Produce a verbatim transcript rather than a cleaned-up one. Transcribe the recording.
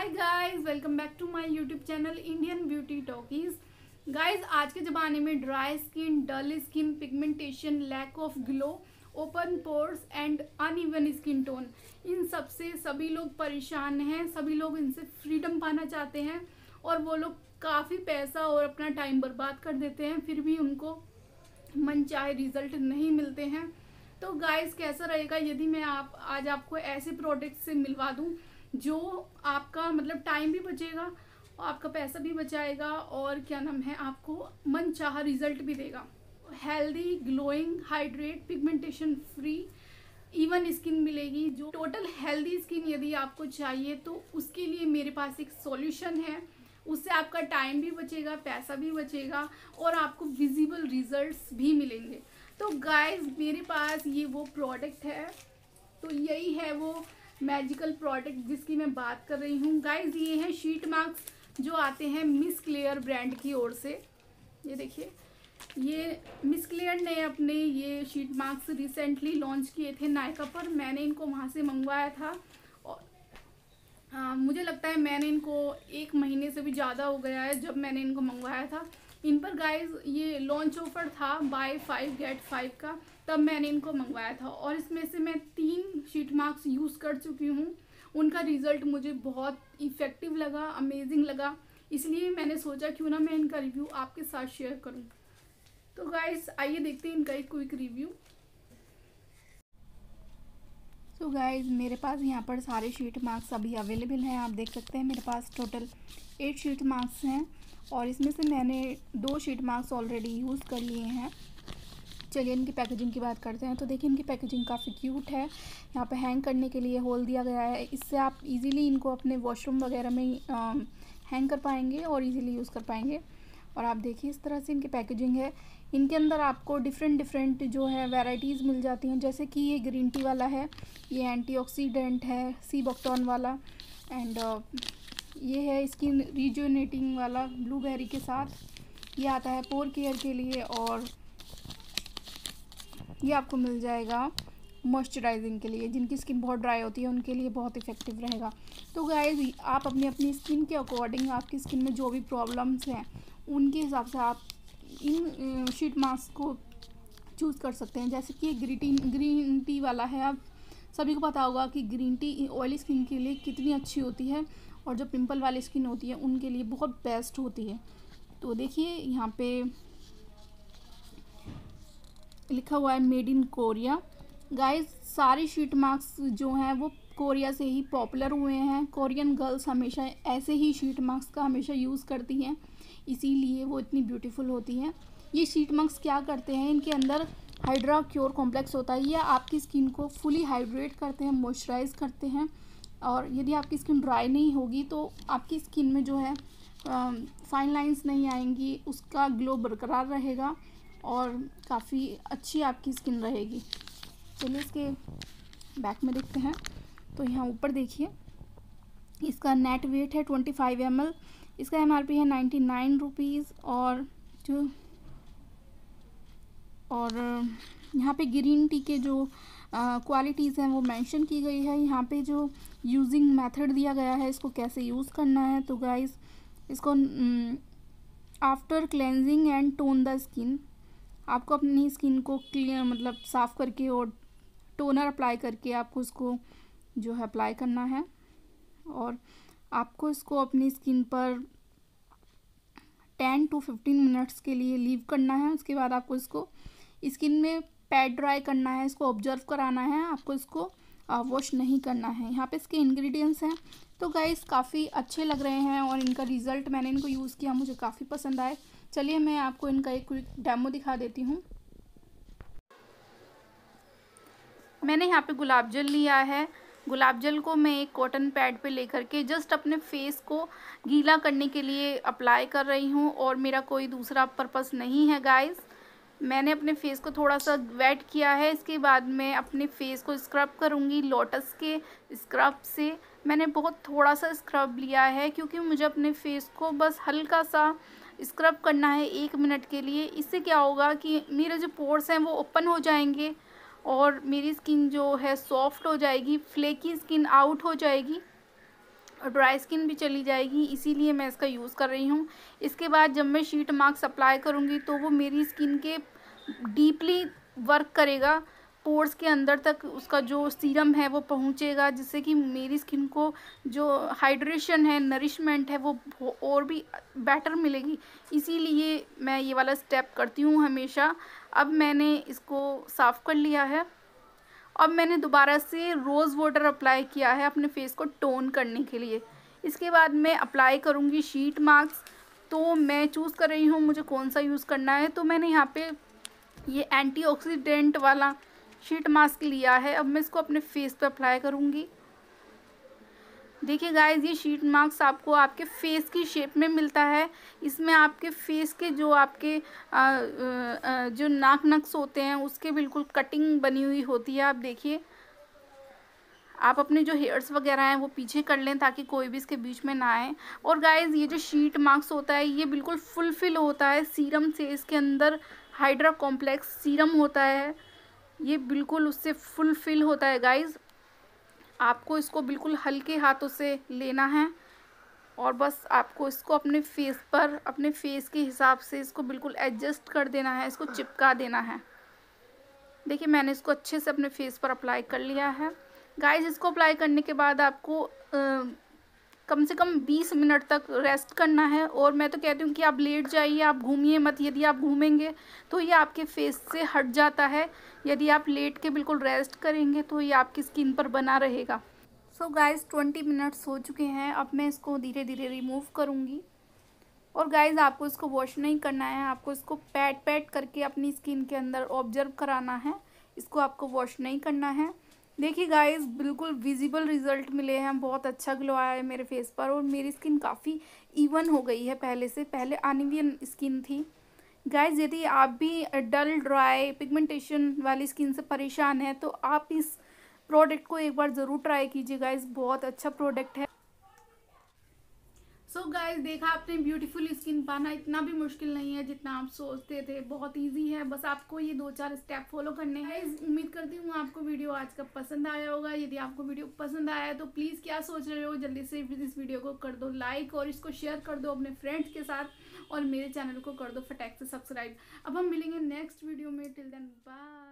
Guys, welcome back to my YouTube channel Indian beauty talkies. Guys, आज के ज़माने में dry skin, dull skin, pigmentation, lack of glow, open pores and uneven skin tone, इन सब से सभी लोग परेशान हैं। सभी लोग इनसे फ्रीडम पाना चाहते हैं और वो लोग काफ़ी पैसा और अपना टाइम बर्बाद कर देते हैं, फिर भी उनको मनचाहे रिजल्ट नहीं मिलते हैं। तो गाइस, कैसा रहेगा यदि मैं आप आज आपको ऐसे प्रोडक्ट से मिलवा दूं जो आपका मतलब टाइम भी बचेगा, आपका पैसा भी बचाएगा और क्या नाम है, आपको मनचाहा रिजल्ट भी देगा। Healthy, glowing, hydrate, pigmentation free, even skin मिलेगी। जो टोटल हेल्दी स्किन यदि आपको चाहिए तो उसके लिए मेरे पास एक सॉल्यूशन है। उससे आपका टाइम भी बचेगा, पैसा भी बचेगा और आपको विजिबल रिजल्ट्स भी मिलेंगे। तो गाइस, मेरे पास ये वो प्रोडक्ट है, तो यही है वो मैजिकल प्रोडक्ट जिसकी मैं बात कर रही हूँ। गाइस, ये है शीट मास्क जो आते हैं मिस क्लेयर ब्रांड की ओर से। ये देखिए, ये मिस क्लेयर ने अपने ये शीट मास्क रिसेंटली लॉन्च किए थे नायका पर। मैंने इनको वहाँ से मंगवाया था और आ, मुझे लगता है मैंने इनको एक महीने से भी ज़्यादा हो गया है जब मैंने इनको मंगवाया था। इन पर गाइस ये लॉन्च ऑफर था बाय फाइव गेट फाइव का, तब मैंने इनको मंगवाया था और इसमें से मैं तीन शीट मास्क यूज़ कर चुकी हूँ। उनका रिज़ल्ट मुझे बहुत इफ़ेक्टिव लगा, अमेजिंग लगा, इसलिए मैंने सोचा क्यों ना मैं इनका रिव्यू आपके साथ शेयर करूँ। तो गाइस, आइए देखते हैं इनका एक क्विक रिव्यू। तो गाइस, मेरे पास यहाँ पर सारे शीट मास्क अभी अवेलेबल हैं। आप देख सकते हैं मेरे पास टोटल एट शीट मास्क हैं और इसमें से मैंने दो शीट मास्क ऑलरेडी यूज़ कर लिए हैं। चलिए इनकी पैकेजिंग की बात करते हैं। तो देखिए, इनकी पैकेजिंग काफ़ी क्यूट है। यहाँ पे हैंग करने के लिए होल दिया गया है, इससे आप इजीली इनको अपने वॉशरूम वगैरह में हैंग कर पाएंगे और इजीली यूज़ कर पाएंगे। और आप देखिए, इस तरह से इनकी पैकेजिंग है। इनके अंदर आपको डिफरेंट डिफरेंट जो है वैरायटीज़ मिल जाती हैं, जैसे कि ये ग्रीन टी वाला है, ये एंटीऑक्सीडेंट है, सी बॉक्टॉन वाला, एंड ये है स्किन रिजुनेटिंग वाला ब्लूबेरी के साथ। ये आता है पोर केयर के लिए और ये आपको मिल जाएगा मॉइस्चराइजिंग के लिए। जिनकी स्किन बहुत ड्राई होती है उनके लिए बहुत इफ़ेक्टिव रहेगा। तो गाइस, आप अपनी अपनी स्किन के अकॉर्डिंग, आपकी स्किन में जो भी प्रॉब्लम्स हैं उनके हिसाब से आप इन शीट मास्क को चूज़ कर सकते हैं। जैसे कि ग्रीन ग्रीन टी वाला है, आप सभी को पता होगा कि ग्रीन टी ऑयली स्किन के लिए कितनी अच्छी होती है और जो पिंपल वाली स्किन होती है उनके लिए बहुत बेस्ट होती है। तो देखिए, यहाँ पे लिखा हुआ है मेड इन कोरिया। गाइस, सारे शीट मास्क जो हैं वो कोरिया से ही पॉपुलर हुए हैं। कोरियन गर्ल्स हमेशा ऐसे ही शीट मास्क का हमेशा यूज़ करती हैं, इसीलिए वो इतनी ब्यूटीफुल होती हैं। ये शीट मास्क क्या करते हैं, इनके अंदर हाइड्रा क्योर कॉम्प्लेक्स होता है। ये आपकी स्किन को फुली हाइड्रेट करते हैं, मॉइस्चराइज करते हैं और यदि आपकी स्किन ड्राई नहीं होगी तो आपकी स्किन में जो है फाइन लाइंस नहीं आएंगी, उसका ग्लो बरकरार रहेगा और काफ़ी अच्छी आपकी स्किन रहेगी। चलिए इसके बैक में देखते हैं। तो यहाँ ऊपर देखिए, इसका नेट वेट है ट्वेंटी फाइव एम एल, इसका एम आर पी है नाइन्टी नाइन रुपीज़ और जो और यहाँ पे ग्रीन टी के जो क्वालिटीज़ हैं वो मेंशन की गई है। यहाँ पे जो यूजिंग मेथड दिया गया है, इसको कैसे यूज़ करना है। तो गाइस, इसको after cleansing and tone the skin, आपको अपनी स्किन को क्लियर मतलब साफ़ करके और टोनर अप्लाई करके आपको इसको जो है अप्लाई करना है और आपको इसको अपनी स्किन पर टेन टू फिफ्टीन मिनट्स के लिए लीव करना है। उसके बाद आपको इसको स्किन में पैड ड्राई करना है, इसको ऑब्जर्व कराना है, आपको इसको वॉश नहीं करना है। यहाँ पे इसके इंग्रेडिएंट्स हैं। तो गाइस, काफ़ी अच्छे लग रहे हैं और इनका रिज़ल्ट, मैंने इनको यूज़ किया, मुझे काफ़ी पसंद आए। चलिए मैं आपको इनका एक क्विक डेमो दिखा देती हूँ। मैंने यहाँ पे गुलाब जल लिया है। गुलाब जल को मैं एक कॉटन पैड पे लेकर के जस्ट अपने फेस को गीला करने के लिए अप्लाई कर रही हूँ और मेरा कोई दूसरा पर्पस नहीं है। गाइस, मैंने अपने फेस को थोड़ा सा वेट किया है, इसके बाद मैं अपने फेस को स्क्रब करूँगी लोटस के स्क्रब से। मैंने बहुत थोड़ा सा स्क्रब लिया है क्योंकि मुझे अपने फेस को बस हल्का सा स्क्रब करना है एक मिनट के लिए। इससे क्या होगा कि मेरे जो पोर्स हैं वो ओपन हो जाएंगे और मेरी स्किन जो है सॉफ्ट हो जाएगी, फ्लेकी स्किन आउट हो जाएगी। ड्राई स्किन भी चली जाएगी, इसीलिए मैं इसका यूज़ कर रही हूँ। इसके बाद जब मैं शीट मास्क अप्लाई करूँगी तो वो मेरी स्किन के डीपली वर्क करेगा, पोर्स के अंदर तक उसका जो सीरम है वो पहुँचेगा, जिससे कि मेरी स्किन को जो हाइड्रेशन है, नरिशमेंट है, वो और भी बेटर मिलेगी। इसीलिए मैं ये वाला स्टेप करती हूँ हमेशा। अब मैंने इसको साफ़ कर लिया है। अब मैंने दोबारा से रोज़ वाटर अप्लाई किया है अपने फेस को टोन करने के लिए। इसके बाद मैं अप्लाई करूँगी शीट मास्क। तो मैं चूज़ कर रही हूँ मुझे कौन सा यूज़ करना है। तो मैंने यहाँ पे ये एंटीऑक्सीडेंट वाला शीट मास्क लिया है। अब मैं इसको अपने फेस पे अप्लाई करूँगी। देखिए गाइस, ये शीट मास्क आपको आपके फेस की शेप में मिलता है। इसमें आपके फेस के जो आपके आ, आ, जो नाक नक्स होते हैं उसके बिल्कुल कटिंग बनी हुई होती है। आप देखिए, आप अपने जो हेयर्स वगैरह हैं वो पीछे कर लें ताकि कोई भी इसके बीच में ना आए। और गाइस, ये जो शीट मास्क होता है ये बिल्कुल फुलफिल होता है सीरम से। इसके अंदर हाइड्रा कॉम्प्लेक्स सीरम होता है, ये बिल्कुल उससे फुलफिल होता है गाइस। आपको इसको बिल्कुल हल्के हाथों से लेना है और बस आपको इसको अपने फेस पर, अपने फेस के हिसाब से इसको बिल्कुल एडजस्ट कर देना है, इसको चिपका देना है। देखिए, मैंने इसको अच्छे से अपने फेस पर अप्लाई कर लिया है। गाइस, इसको अप्लाई करने के बाद आपको आ, कम से कम बीस मिनट तक रेस्ट करना है। और मैं तो कहती हूँ कि आप लेट जाइए, आप घूमिए मत। यदि आप घूमेंगे तो ये आपके फेस से हट जाता है। यदि आप लेट के बिल्कुल रेस्ट करेंगे तो ये आपकी स्किन पर बना रहेगा। सो गाइस, ट्वेंटी मिनट्स हो चुके हैं। अब मैं इसको धीरे धीरे रिमूव करूँगी। और गाइस, आपको इसको वॉश नहीं करना है, आपको इसको पैट पैट करके अपनी स्किन के अंदर ऑब्जर्व कराना है। इसको आपको वॉश नहीं करना है। देखिए गाइस, बिल्कुल विजिबल रिजल्ट मिले हैं, बहुत अच्छा ग्लो आया है मेरे फेस पर और मेरी स्किन काफ़ी इवन हो गई है पहले से। पहले अनइवन स्किन थी। गाइस, यदि आप भी डल, ड्राई, पिगमेंटेशन वाली स्किन से परेशान हैं तो आप इस प्रोडक्ट को एक बार ज़रूर ट्राई कीजिए गाइस, बहुत अच्छा प्रोडक्ट है। सो so गाइस, देखा आपने, ब्यूटीफुल स्किन पाना इतना भी मुश्किल नहीं है जितना आप सोचते थे, बहुत इजी है। बस आपको ये दो चार स्टेप फॉलो करने हैं। उम्मीद करती हूँ आपको वीडियो आज का पसंद आया होगा। यदि आपको वीडियो पसंद आया है तो प्लीज़ क्या सोच रहे हो, जल्दी से इस वीडियो को कर दो लाइक और इसको शेयर कर दो अपने फ्रेंड्स के साथ और मेरे चैनल को कर दो फटाक से सब्सक्राइब। अब हम मिलेंगे नेक्स्ट वीडियो में। Till then bye.